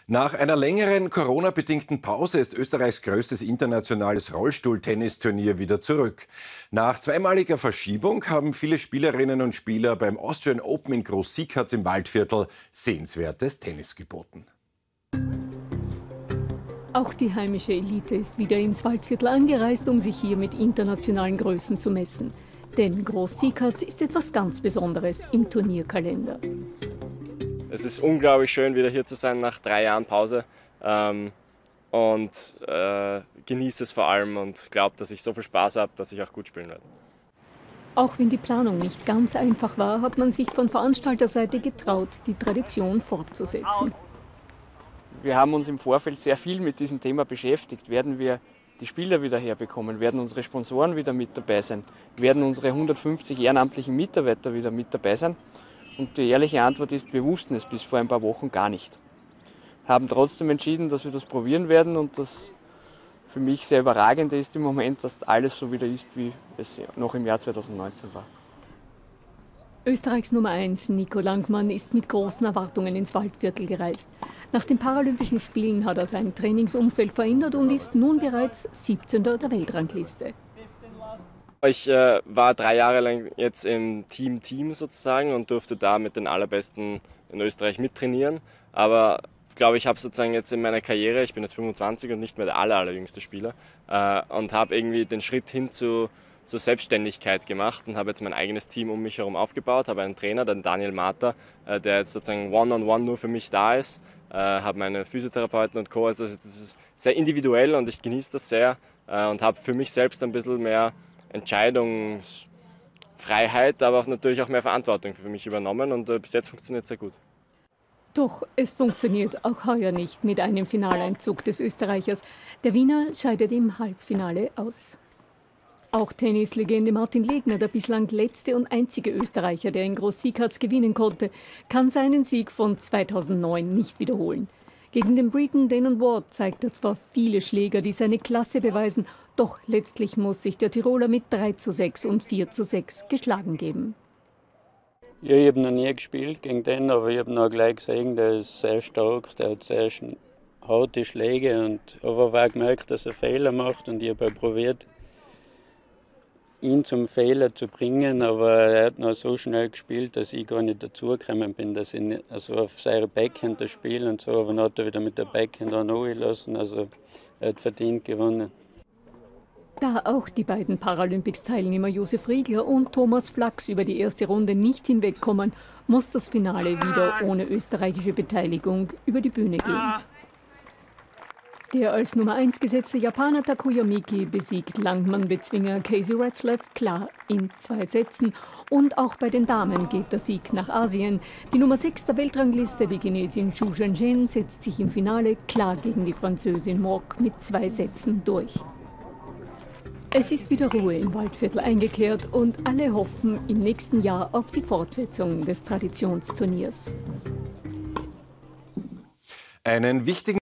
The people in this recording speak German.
Nach einer längeren Corona-bedingten Pause ist Österreichs größtes internationales Rollstuhl-Tennisturnier wieder zurück. Nach zweimaliger Verschiebung haben viele Spielerinnen und Spieler beim Austrian Open in Groß-Siekatz im Waldviertel sehenswertes Tennis geboten. Auch die heimische Elite ist wieder ins Waldviertel angereist, um sich hier mit internationalen Größen zu messen. Denn Groß-Siekatz ist etwas ganz Besonderes im Turnierkalender. Es ist unglaublich schön, wieder hier zu sein nach 3 Jahren Pause und genieße es vor allem und glaube, dass ich so viel Spaß habe, dass ich auch gut spielen werde. Auch wenn die Planung nicht ganz einfach war, hat man sich von Veranstalterseite getraut, die Tradition fortzusetzen. Wir haben uns im Vorfeld sehr viel mit diesem Thema beschäftigt. Werden wir die Spieler wieder herbekommen? Werden unsere Sponsoren wieder mit dabei sein? Werden unsere 150 ehrenamtlichen Mitarbeiter wieder mit dabei sein? Und die ehrliche Antwort ist, wir wussten es bis vor ein paar Wochen gar nicht. Haben trotzdem entschieden, dass wir das probieren werden und das für mich sehr Überragende ist im Moment, dass alles so wieder ist, wie es noch im Jahr 2019 war. Österreichs Nummer 1, Nico Langmann, ist mit großen Erwartungen ins Waldviertel gereist. Nach den Paralympischen Spielen hat er sein Trainingsumfeld verändert und ist nun bereits 17. der Weltrangliste. Ich war 3 Jahre lang jetzt im Team sozusagen und durfte da mit den Allerbesten in Österreich mittrainieren. Aber ich glaube, ich habe sozusagen jetzt in meiner Karriere, ich bin jetzt 25 und nicht mehr der allerjüngste Spieler, und habe irgendwie den Schritt hin zur Selbstständigkeit gemacht und habe jetzt mein eigenes Team um mich herum aufgebaut, habe einen Trainer, den Daniel Marter, der jetzt sozusagen one-on-one nur für mich da ist, habe meine Physiotherapeuten und Co. Also das ist sehr individuell und ich genieße das sehr und habe für mich selbst ein bisschen mehr Entscheidungsfreiheit, aber auch natürlich auch mehr Verantwortung für mich übernommen und bis jetzt funktioniert es sehr gut. Doch es funktioniert auch heuer nicht mit einem Finaleinzug des Österreichers. Der Wiener scheidet im Halbfinale aus. Auch Tennislegende Martin Legner, der bislang letzte und einzige Österreicher, der in Groß-Siekatz gewinnen konnte, kann seinen Sieg von 2009 nicht wiederholen. Gegen den Briten Denon Ward zeigt er zwar viele Schläger, die seine Klasse beweisen, doch letztlich muss sich der Tiroler mit 3:6 und 4:6 geschlagen geben. Ja, ich habe noch nie gespielt gegen den, aber ich habe noch gleich gesehen, der ist sehr stark, der hat sehr harte Schläge. Aber ich habe auch gemerkt, dass er Fehler macht und ich habe auch probiert, ihn zum Fehler zu bringen, aber er hat noch so schnell gespielt, dass ich gar nicht dazugekommen bin, dass ich nicht, also auf seine Backhand das Spiel und so, aber dann hat er wieder mit der Backhand angelassen, also er hat verdient gewonnen. Da auch die beiden Paralympics-Teilnehmer Josef Riegler und Thomas Flachs über die erste Runde nicht hinwegkommen, muss das Finale wieder ohne österreichische Beteiligung über die Bühne gehen. Der als Nummer 1 gesetzte Japaner Takuya Miki besiegt Langmann-Bezwinger Casey Retzlaff klar in 2 Sätzen. Und auch bei den Damen geht der Sieg nach Asien. Die Nummer 6 der Weltrangliste, die Chinesin Zhu Zhenzhen, setzt sich im Finale klar gegen die Französin Mok mit 2 Sätzen durch. Es ist wieder Ruhe im Waldviertel eingekehrt und alle hoffen im nächsten Jahr auf die Fortsetzung des Traditionsturniers. Einen wichtigen